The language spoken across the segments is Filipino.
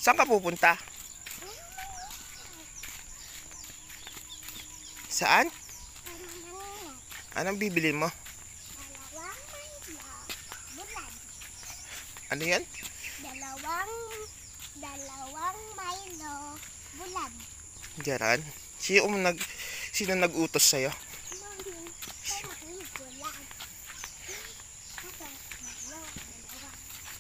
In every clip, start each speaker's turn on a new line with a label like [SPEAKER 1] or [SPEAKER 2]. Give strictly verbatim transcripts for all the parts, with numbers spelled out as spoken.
[SPEAKER 1] Saan ka pupunta? Saan? Anong bibili mo?
[SPEAKER 2] Dalawang Milo. Bulan.
[SPEAKER 1] Ano yan?
[SPEAKER 2] Dalawang, dalawang Milo. Bulan.
[SPEAKER 1] Diyaran? Sino nag, sino nag-utos sa'yo?
[SPEAKER 2] Mami, parang bulan. Ito, Milo, dalawa.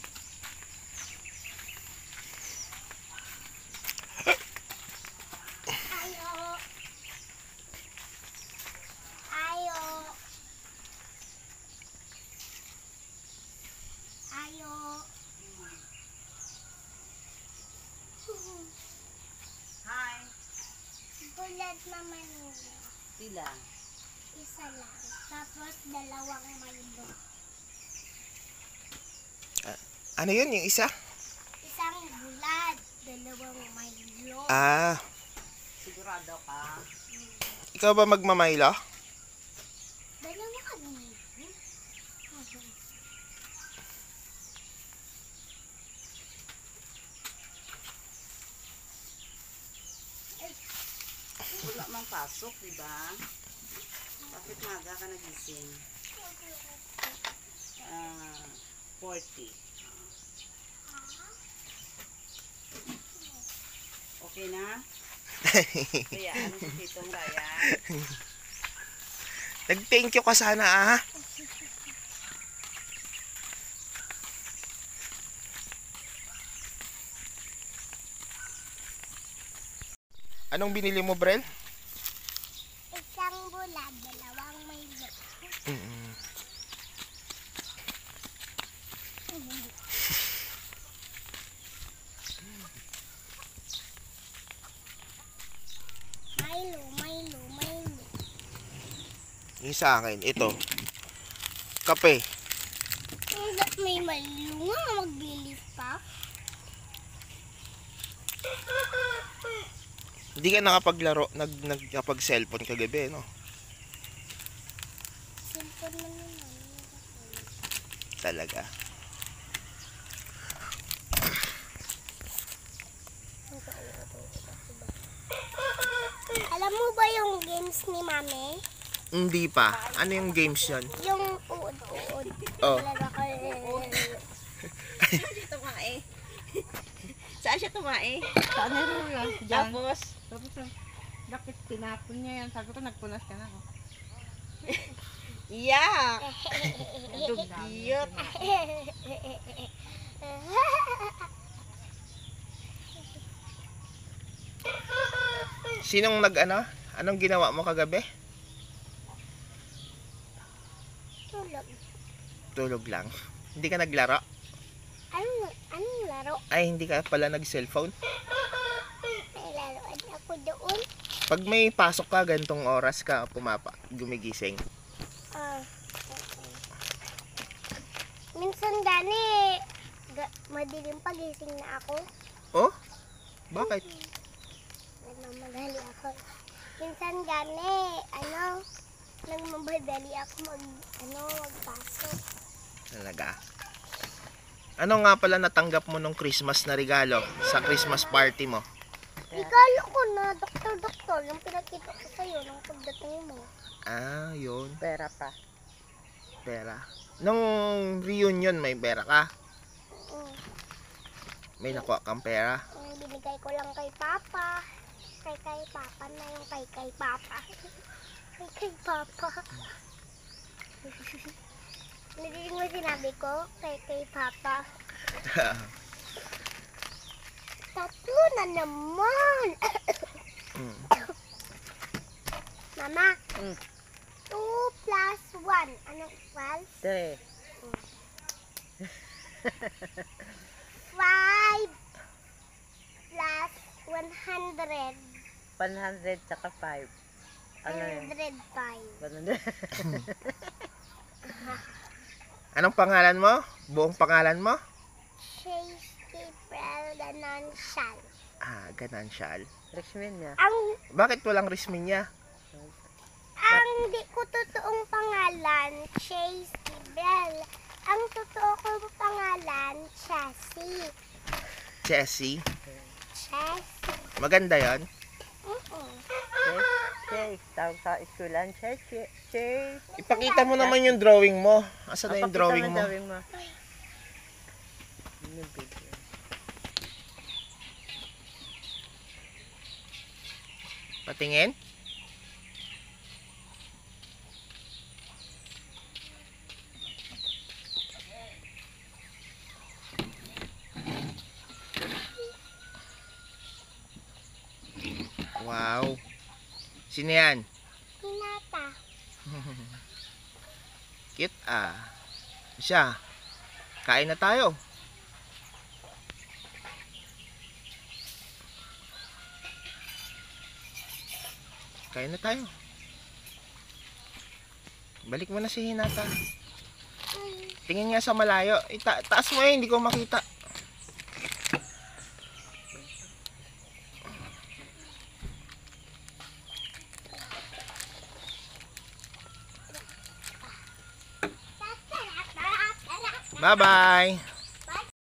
[SPEAKER 2] Ayo. Ayo. Ayo.
[SPEAKER 3] Hi.
[SPEAKER 2] Bulat naman yun.
[SPEAKER 3] Sila.
[SPEAKER 2] Isa lang. Tapos dalawang Milo.
[SPEAKER 1] Ano yun, yung isa?
[SPEAKER 2] Isang bulat. Dalawang Milo.
[SPEAKER 1] Ah,
[SPEAKER 3] Sigurado ka.
[SPEAKER 1] ikaw ba magmamaylo?
[SPEAKER 2] Dalawa kami.
[SPEAKER 3] Wala mang pasok, di ba? Bakit maga ka nagising? Ah, forty. Okay na? Kaya ano si Titong Ryan?
[SPEAKER 1] Nag-thank you ka sana ah. Anong binili mo, Brel?
[SPEAKER 2] Isang bulat. Dalawang Milo.
[SPEAKER 1] Mm-mm.
[SPEAKER 2] Milo, Milo, Milo.
[SPEAKER 1] Yung sa akin, ito. Kape.
[SPEAKER 2] Hanggat may Milo nga, magbilis pa.
[SPEAKER 1] Hindi ka nakapaglaro, nag, nagkapag-cellphone kagabi, no?
[SPEAKER 2] Cellphone man naman.
[SPEAKER 1] Talaga.
[SPEAKER 2] Alam mo ba yung games ni Mami?
[SPEAKER 1] Hindi pa. Ano yung games yun?
[SPEAKER 2] Yung uod-uod.
[SPEAKER 1] Oh.
[SPEAKER 2] Talaga ka.
[SPEAKER 3] Saan siya tumae? Saan siya tumae?
[SPEAKER 4] Saan na rin yan? Diyan.
[SPEAKER 3] Tapos,
[SPEAKER 4] Tapos, ah, bakit tinapon niya yan? Sabi ko, nagpunas ka na ako.
[SPEAKER 3] yak! Dugyot!
[SPEAKER 1] Sinong nag ano? Anong ginawa mo kagabi?
[SPEAKER 2] Tulog.
[SPEAKER 1] Tulog lang. Hindi ka naglaro?
[SPEAKER 2] Anong, anong laro?
[SPEAKER 1] Ay, hindi ka pala nag-cellphone?
[SPEAKER 2] May laruan ako doon.
[SPEAKER 1] Pag may pasok ka, gantong oras ka pumapa, gumigising.
[SPEAKER 2] Ah, okay. Minsan gani, ga, madilim pagising na ako.
[SPEAKER 1] Oh? Bakit?
[SPEAKER 2] Nagmamadali ako. Minsan gani, ano, nagmamadali ako mag, ano, magpasok.
[SPEAKER 1] Talaga. Ano nga pala natanggap mo nung Christmas na regalo sa Christmas party mo?
[SPEAKER 2] Regalo ko na, doktor-doktor, yung pinakita ko sa'yo nung pagdating mo.
[SPEAKER 1] Ah, yun.
[SPEAKER 3] Pera pa.
[SPEAKER 1] Pera. Nung reunion, may pera ka?
[SPEAKER 2] Mm.
[SPEAKER 1] May nakuha kang pera?
[SPEAKER 2] Yung binigay ko lang kay Papa. Kay kay Papa na yung kay kay Papa. Kay kay Papa. Narinig mo sinabi ko? Kay kay Papa. Tatlo na naman!
[SPEAKER 1] Mm.
[SPEAKER 2] Mama,
[SPEAKER 3] Mm.
[SPEAKER 2] two plus one. Anong equals?
[SPEAKER 3] Three.
[SPEAKER 2] five plus one hundred.
[SPEAKER 3] one hundred tsaka five. Ano
[SPEAKER 2] one
[SPEAKER 3] yun?
[SPEAKER 2] hundred five.
[SPEAKER 3] one hundred.
[SPEAKER 1] Anong pangalan mo? Buong pangalan mo?
[SPEAKER 2] Chase Gabriel Ganonsyal.
[SPEAKER 1] Ah, Ganonsyal.
[SPEAKER 3] Rexmin niya.
[SPEAKER 2] Ang
[SPEAKER 1] Bakit walang resmi niya?
[SPEAKER 2] ang di ko totoong pangalan, Chase Gabriel. Ang totoo kong pangalan, Chassis.
[SPEAKER 1] Jessie.
[SPEAKER 2] Chess.
[SPEAKER 1] Maganda yon.
[SPEAKER 2] Oo.
[SPEAKER 3] Chase, chase. Tawag sa eskulan, chase, chase, chase.
[SPEAKER 1] Ipakita mo naman yung drawing mo. Asan na yung
[SPEAKER 3] Papakita
[SPEAKER 1] drawing
[SPEAKER 3] mo
[SPEAKER 1] mo?
[SPEAKER 3] drawing mo. Ano yung video?
[SPEAKER 1] Patingin. Wow. Sino yan?
[SPEAKER 2] Hinata.
[SPEAKER 1] Cute ah. Siya. Kain na tayo. Kain na tayo. Balik mo na si Hinata. Tingin nga sa malayo. Ita taas mo eh, hindi ko makita. Bye-bye.